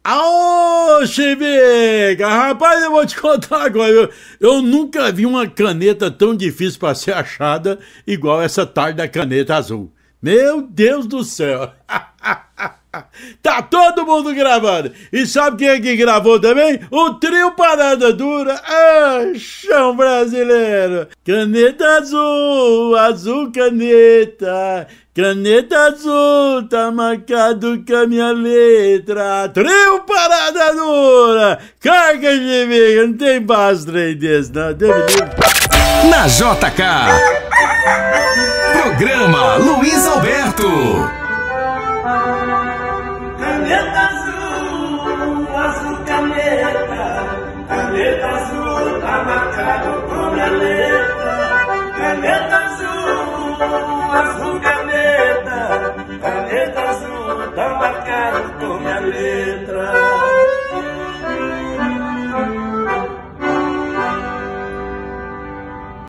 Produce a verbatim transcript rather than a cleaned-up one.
Ô, Chibica, rapaz, eu vou te contar agora. Eu, eu nunca vi uma caneta tão difícil para ser achada igual essa tal da caneta azul. Meu Deus do céu. Tá todo mundo gravando. E sabe quem é que gravou também? O trio Parada Dura. Ah, chão brasileiro. Caneta azul, azul caneta. Caneta azul, tá marcado com a minha letra. Trio Parada Dura. Carga de mim, não tem base trem desse, não. Na J K. Programa Luiz Alberto. Caneta azul, azul caneta, caneta azul, tá marcado com minha letra. Caneta azul, azul caneta, caneta azul, tá marcado com minha letra.